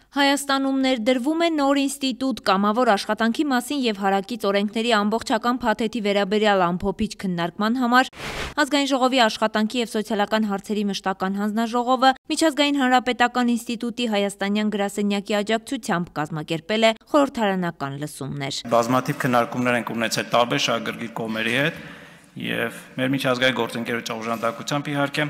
Հայաստանում ներդրվում է նոր ինստիտուտ կամավոր աշխատանքի մասին և հարակից օրենքների ամբողջական փաթեթի վերաբերյալ ամփոփիչ քննարկման համար Ազգային ժողովի աշխատանքի և սոցիալական հարցերի մշտական հանձնաժողովը Միջազգային հանրապետական ինստիտուտի հայաստանյան գրասենյակի աջակցությամբ կազմակերպել է խորհրդարանական լսումներ։ Բազմաթիվ քննարկումներ ենք ունեցել տարբեր շահագրգիռ կողմերի հետ և մեր միջազգային գործընկերոջ օժանդակությամբ իհարկե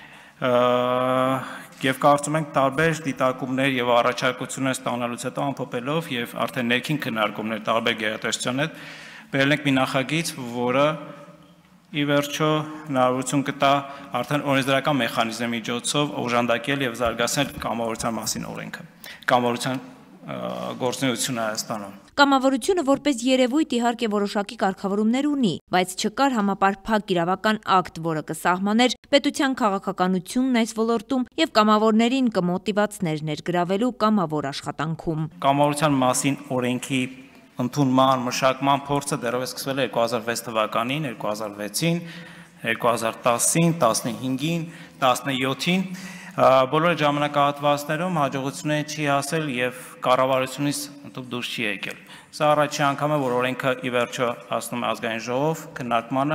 Եվ կարծում ենք տարբեր դիտարկումներ և առաջարկություններ ստանալուց հետո ամփոփելով և արդեն ներքին քննարկումներ տարբեր գերատեսչության հետ բերել ենք մի նախագիծ, որը ի վերջո հնարավորություն կտա արդեն օրենսդրական մեխանիզմի միջոցով օժանդակել և զարգացնել կամավորության մասին օրենքը, կամավորության գործունեությունը Հայաստանում։ Կամավորությունը որպես երևույթ իհարկե որոշակի կարգավորումներ ունի, բայց չկար համապարփակ իրավական ակտ, որը կսահմաներ պետության քաղաքականությունն այս ոլորտում և կամավորներին կմոտիվացներ ներգրավելու կամավոր աշխատանքում։ Կամավորության մասին օրենքի ընդունման, մշակման փորձը դեռևս սկսվել է 2006 թվականին, 2006-ին, 2010-ին, 15-ին, 17-ին Բոլոր ժամանակահատվածներում հաջողությունների չի հասել և կառավարությունից դուրս չի եկել։ Սա առաջին անգամ է, որ օրենքը ի վերջո հասնում է ազգային ժողով քննարկմանը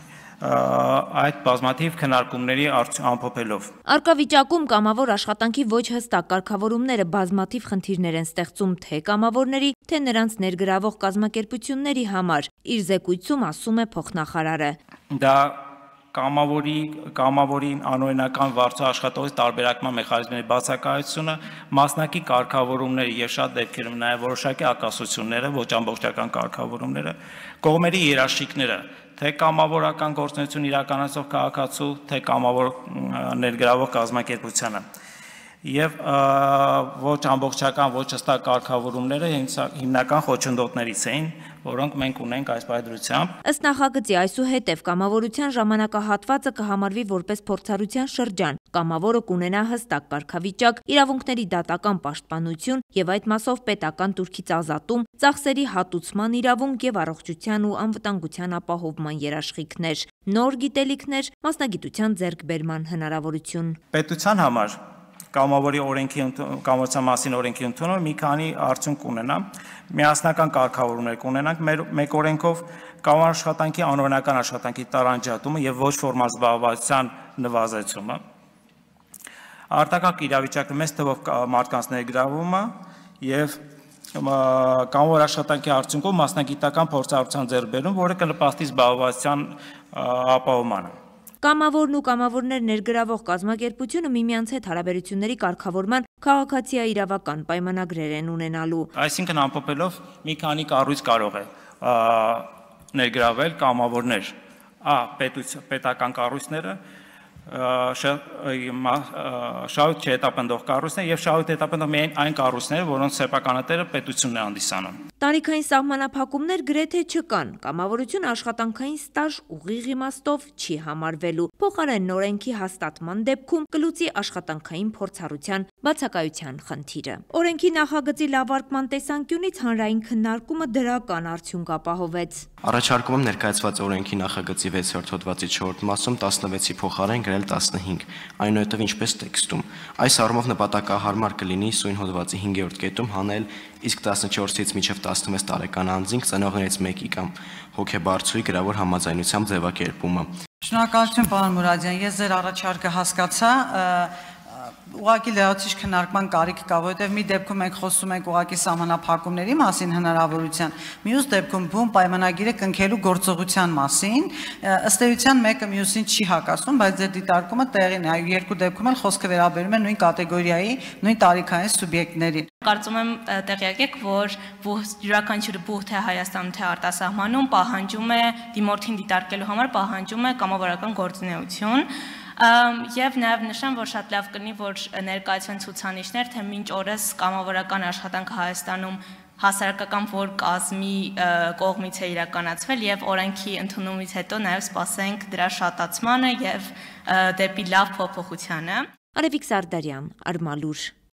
այդ բազմաթիվ քննարկումների ամփոփելով։ Առկա վիճակում կամավոր աշխատանքի ոչ հստակ կարգավորումները բազմաթիվ խնդիրներ են ստեղծում թե կամավորների, թե նրանց ներգրավող կազմակերպությունների համար, իր զեկույցում ասում է փոխնախարարը։ Դա կամավորի անօրինական վարձու աշխատողից տարբերակման մեխանիզմների բացակայությունը, մասնակի կարգավորումները և շատ դեպքերում նաև որոշակի ակասությունները, ոչ ամբողջական կարգավորումները, կողմերի երաշխիքները, թե կամավորական գործունեություն իրականացնող քաղաքացու, թե կամավոր ներգրավող կազմակերպությանը և ոչ ամբողջական, ոչ հստակ կարգավորումները հիմնական խոչընդոտներից էին, որոնք մենք ունենք այս պայմանությամբ։ Ըստ նախագծի այսուհետև կամավորության ժամանակահատվածը կհամարվի որպես փորձառության շրջան, կամավորը կունենա հստակ կարգավիճակ, իրավունքների դատական պաշտպանություն և այդ մասով պետական տուրքից ազատում, ծախսերի հատուցման իրավունք և առողջության ու անվտանգության ապահովման երաշխիքներ, նոր գիտելիքներ, մասնագիտության ձեռքբերման հնարավորություն։ Պետության համար կամավորության մասին օրենքի ընդունումը մի քանի արդյունք կունենա, միասնական կարգավորումներ կունենանք մեկ օրենքով, կամավոր աշխատանքի անօրինական աշխատանքի տարանջատումը և ոչ ֆորմալ զբաղվածության նվազեցումը, արտակարգ իրավիճակի մեծ թվով մարդկանց ներգրավումը և կամավոր աշխատանքի արդյունքով մասնագիտական փորձառության ձեռքբերում, որը կնպաստի զբաղվածության ապահովմանը։ Կամավորն ու կամավորներ ներգրավող կազմակերպությունը միմյանց հետ հարաբերությունների կարգավորման քաղաքացիաիրավական պայմանագրեր են ունենալու։ Այսինքն ամփոփելով մի քանի կառույց կարող է ներգրավել կամավորներ, պետական կառույցները, շահույթ չհետապնդող կառույցներ և շահույթ հետապնդող միայն այն կառույցները, որոնց սեփականատերը պետությունն է հանդիսանում։ Տարիքային սահմանափակումներ գրեթե չկան, կամավորությունը աշխատանքային ստաժ ուղիղ իմաստով չի համարվելու, փոխարենն օրենքի հաստատման դեպքում կլուծի աշխատանքային փորձառության բացակայության խնդիրը։ Օրենքի նախագծի լավարկման տեսանկյունից հանրային քննարկումը դրական արդյունք ապահովեց։ Առաջարկում եմ ներկայացված օրենքի նախագծի 6-րդ հոդվածի 4-րդ մասում 16-ի փոխարեն գրել 15, այնուհետև ինչպես տեքստում։ Այս առումով նպատակահարմար կլինի սույն հոդվածի 5-րդ կետում հանել, իսկ 14-ից մինչև 16 տարեկան անձինք ծնողներից մեկի կամ հոգեբարձուի գրավոր համաձայնությամբ ձևակերպումը։ Շնորհակալություն, պարոն Մուրադյան, ես ձեր առաջարկը հասկացա, ուղղակի լրացուցիչ քննարկման կարիք կա, որովհետև մի դեպքում մենք խոսում ենք ուղղակի սահմանափակումների մասին հնարավորության, մյուս դեպքում բուն պայմանագիրը կնքելու գործողության մասին, ըստ էության մեկը մյուսին չի հակասում, բայց ձեր դիտարկումը տեղին է, այլ երկու դեպքում էլ խոսքը վերաբերում է նույն կատեգորիայի, նույն տարիքային սուբյեկտներին։ Կարծում եմ տեղյակ եք, որ յուրաքանչյուր բուհ թե Հայաստանում թե արտասահմանում պահանջում է դիմորդին դիտարկելու համար պահանջում է կամավորական գործունեություն Եվ նաև նշեմ, որ շատ լավ կլինի, որ ներկայացվեն ցուցանիշներ, թե մինչ օրս կամավորական աշխատանքը Հայաստանում հասարակական որ կազմի կողմից է իրականացվել եւ օրենքի ընդունումից հետո նաև սպասենք դրա շատացմանը եւ դեպի լավ փոփոխությանը։ Արևիկ Սարդարյան, Արմալուր։